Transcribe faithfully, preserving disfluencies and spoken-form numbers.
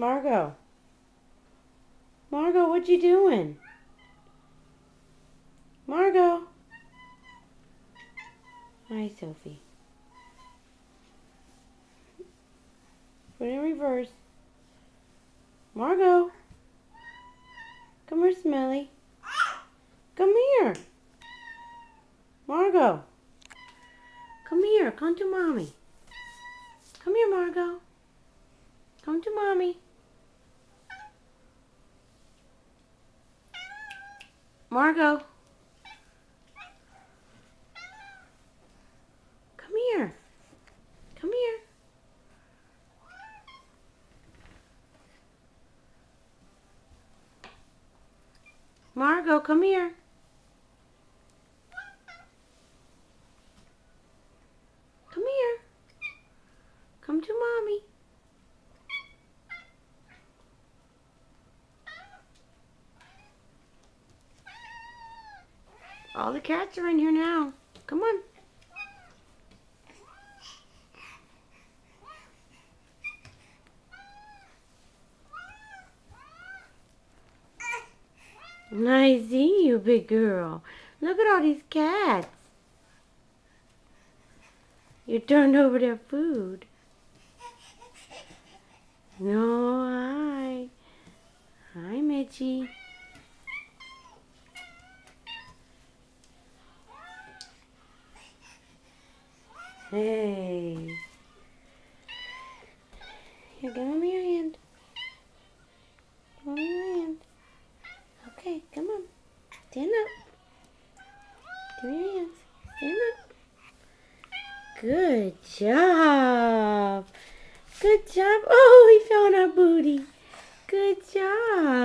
Margot. Margot, what you doing? Margot. Hi, Sophie. Put it in reverse. Margot. Come here, Smelly. Come here. Margot. Come here. Come to Mommy. Come here, Margot. Come to Mommy. Margot. Come here. Come here. Margot, come here. Come here. Come to Mommy. All the cats are in here now. Come on. I see you, big girl. Look at all these cats. You turned over their food. No, hi. Hi, Mitchie. Hey. Here, give me your hand. Give me your hand. Okay, come on. Stand up. Give me your hands. Stand up. Good job. Good job. Oh, he fell on our booty. Good job.